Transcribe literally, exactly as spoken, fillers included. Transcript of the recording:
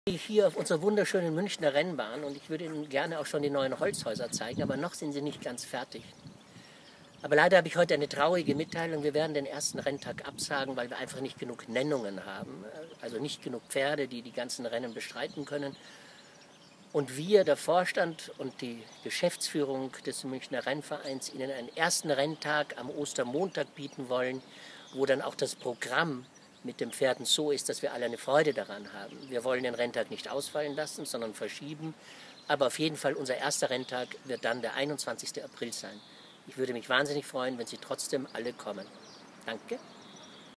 Hier auf unserer wunderschönen Münchner Rennbahn und ich würde Ihnen gerne auch schon die neuen Holzhäuser zeigen, aber noch sind sie nicht ganz fertig. Aber leider habe ich heute eine traurige Mitteilung. Wir werden den ersten Renntag absagen, weil wir einfach nicht genug Nennungen haben. Also nicht genug Pferde, die die ganzen Rennen bestreiten können. Und wir, der Vorstand und die Geschäftsführung des Münchner Rennvereins, Ihnen einen ersten Renntag am Ostermontag bieten wollen, wo dann auch das Programm mit den Pferden so ist, dass wir alle eine Freude daran haben. Wir wollen den Renntag nicht ausfallen lassen, sondern verschieben. Aber auf jeden Fall, unser erster Renntag wird dann der einundzwanzigste April sein. Ich würde mich wahnsinnig freuen, wenn Sie trotzdem alle kommen. Danke.